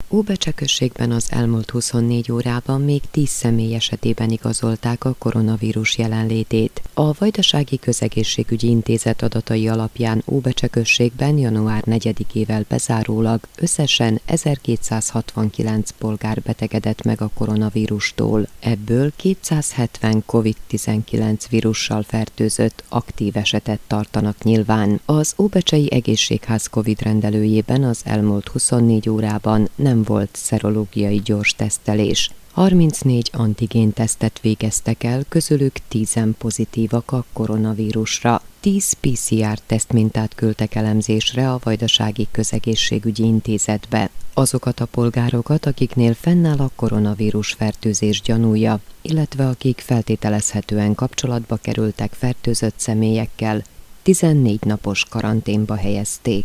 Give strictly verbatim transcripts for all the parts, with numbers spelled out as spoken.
Óbecse községben az elmúlt huszonnégy órában még tíz személy esetében igazolták a koronavírus jelenlétét. A Vajdasági Közegészségügyi Intézet adatai alapján Óbecse községben január negyedikével bezárólag összesen ezerkétszázhatvankilenc polgár betegedett meg a koronavírustól. Ebből kétszázhetven kovid tizenkilenc vírussal fertőzött aktív esetet tartanak nyilván. Az Óbecsei Egészségház Covid rendelőjében az elmúlt huszonnégy órában nem volt szerológiai gyors tesztelés. harmincnégy antigén tesztet végeztek el, közülük tízen pozitívak a koronavírusra. tíz pé cé er tesztmintát küldtek elemzésre a Vajdasági Közegészségügyi Intézetbe. Azokat a polgárokat, akiknél fennáll a koronavírus fertőzés gyanúja, illetve akik feltételezhetően kapcsolatba kerültek fertőzött személyekkel, tizennégy napos karanténba helyezték.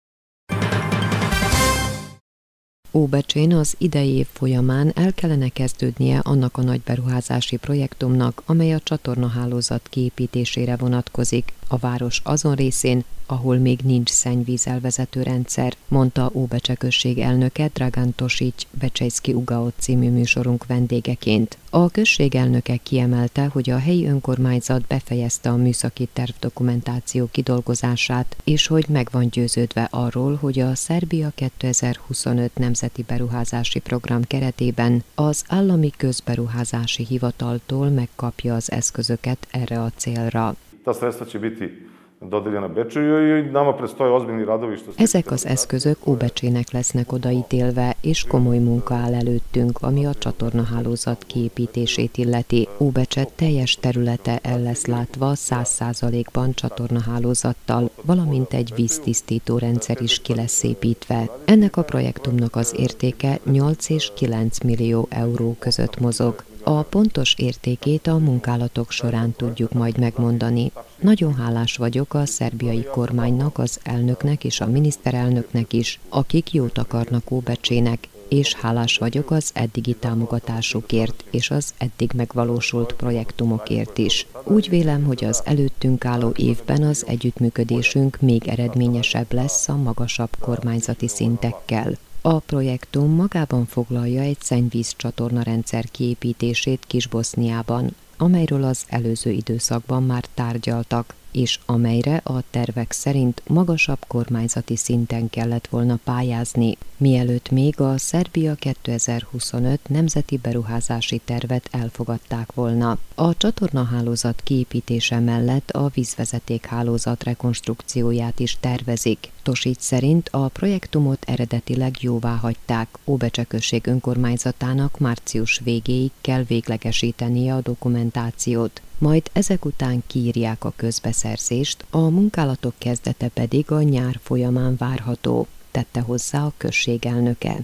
Óbecsén az idei év folyamán el kellene kezdődnie annak a nagy beruházási projektumnak, amely a csatornahálózat kiépítésére vonatkozik a város azon részén, ahol még nincs szennyvízelvezető rendszer, mondta Óbecse község elnöke Dragan Tosics Becsejszki Ugaot című műsorunk vendégeként. A község elnöke kiemelte, hogy a helyi önkormányzat befejezte a műszaki tervdokumentáció kidolgozását, és hogy meg van győződve arról, hogy a Szerbia kétezer-huszonöt Nemzeti Beruházási Program keretében az Állami Közberuházási Hivataltól megkapja az eszközöket erre a célra. Ezek az eszközök Óbecsének lesznek odaítélve, és komoly munka áll előttünk, ami a csatornahálózat kiépítését illeti. Óbecse teljes területe el lesz látva száz százalékban csatornahálózattal, valamint egy víztisztító rendszer is ki lesz építve. Ennek a projektumnak az értéke nyolc és kilenc millió euró között mozog. A pontos értékét a munkálatok során tudjuk majd megmondani. Nagyon hálás vagyok a szerbiai kormánynak, az elnöknek és a miniszterelnöknek is, akik jót akarnak Óbecsének, és hálás vagyok az eddigi támogatásukért és az eddig megvalósult projektumokért is. Úgy vélem, hogy az előttünk álló évben az együttműködésünk még eredményesebb lesz a magasabb kormányzati szintekkel. A projektum magában foglalja egy szennyvízcsatornarendszer kiépítését Kis-Boszniában, amelyről az előző időszakban már tárgyaltak, és amelyre a tervek szerint magasabb kormányzati szinten kellett volna pályázni, mielőtt még a Szerbia kétezer-huszonöt Nemzeti Beruházási Tervet elfogadták volna. A csatornahálózat kiépítése mellett a vízvezetékhálózat rekonstrukcióját is tervezik. Tosics szerint a projektumot eredetileg jóvá hagyták, Óbecse község önkormányzatának március végéig kell véglegesítenie a dokumentációt. Majd ezek után kiírják a közbeszerzést, a munkálatok kezdete pedig a nyár folyamán várható, tette hozzá a község elnöke.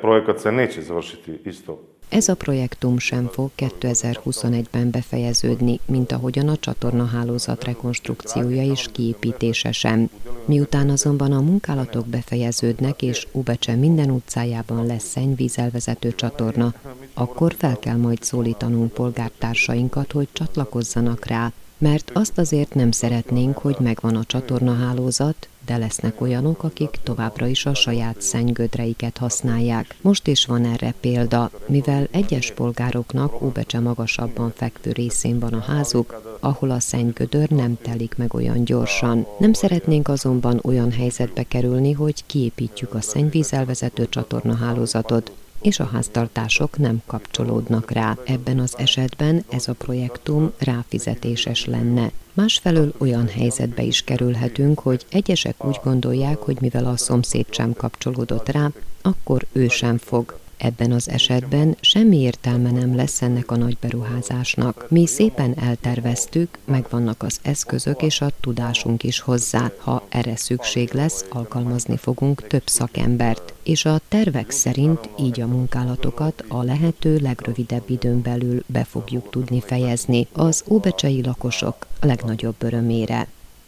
Ez a projektum sem fog kétezer-huszonegyben befejeződni, mint ahogyan a csatornahálózat rekonstrukciója és kiépítése sem. Miután azonban a munkálatok befejeződnek és Óbecse minden utcájában lesz szennyvízelvezető csatorna, akkor fel kell majd szólítanunk polgártársainkat, hogy csatlakozzanak rá, mert azt azért nem szeretnénk, hogy megvan a csatornahálózat, de lesznek olyanok, akik továbbra is a saját szennygödreiket használják. Most is van erre példa, mivel egyes polgároknak Óbecse magasabban fekvő részén van a házuk, ahol a szennygödör nem telik meg olyan gyorsan. Nem szeretnénk azonban olyan helyzetbe kerülni, hogy kiépítjük a szennyvízelvezető csatornahálózatot, és a háztartások nem kapcsolódnak rá. Ebben az esetben ez a projektum ráfizetéses lenne. Másfelől olyan helyzetbe is kerülhetünk, hogy egyesek úgy gondolják, hogy mivel a szomszéd sem kapcsolódott rá, akkor ő sem fog. Ebben az esetben semmi értelme nem lesz ennek a nagy beruházásnak. Mi szépen elterveztük, megvannak az eszközök és a tudásunk is hozzá. Ha erre szükség lesz, alkalmazni fogunk több szakembert, és a tervek szerint így a munkálatokat a lehető legrövidebb időn belül be fogjuk tudni fejezni az óbecsei lakosok legnagyobb örömére.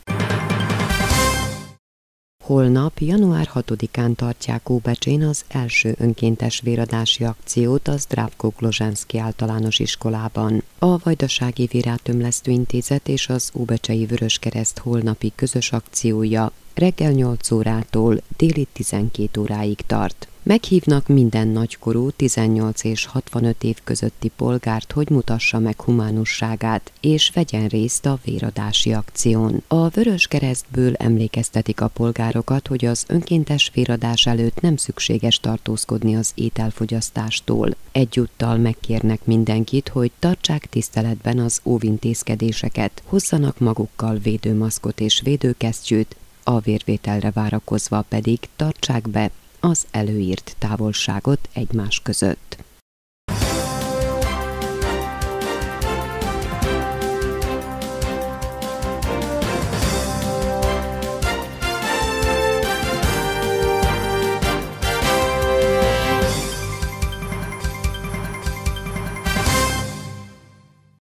Holnap, január hatodikán tartják Óbecsén az első önkéntes véradási akciót a Zdravko Glozsenszky általános iskolában. A Vajdasági Vérátömlesztő Intézet és az Óbecsei Vöröskereszt holnapi közös akciója reggel nyolc órától déli tizenkét óráig tart. Meghívnak minden nagykorú tizennyolc és hatvanöt év közötti polgárt, hogy mutassa meg humánusságát, és vegyen részt a véradási akción. A Vöröskeresztből emlékeztetik a polgárokat, hogy az önkéntes véradás előtt nem szükséges tartózkodni az ételfogyasztástól. Egyúttal megkérnek mindenkit, hogy tartsák tiszteletben az óvintézkedéseket, hozzanak magukkal védőmaszkot és védőkesztyűt, a vérvételre várakozva pedig tartsák be az előírt távolságot egymás között.